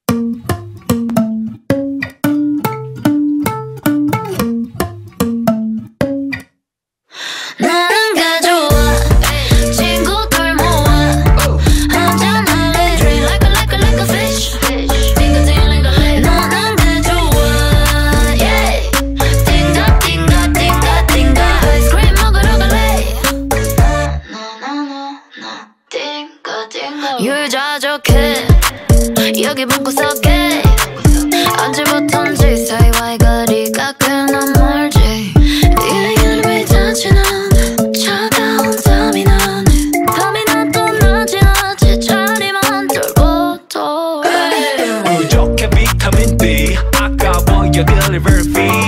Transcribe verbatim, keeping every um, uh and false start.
나는 게 좋아 친구들 모아 한잔 할래 Drink like a like a like a fish Dingga dingga dingga 나는 게 좋아 yeah Dingga dingga dingga dingga 아이스크림 먹으러 갈래 나나나나 Dingga dingga 유자적해 여기 방구석에 언제부턴지 사이와의 거리가 꽤나 멀지 부족해 비타민 D 아까워 your delivery fee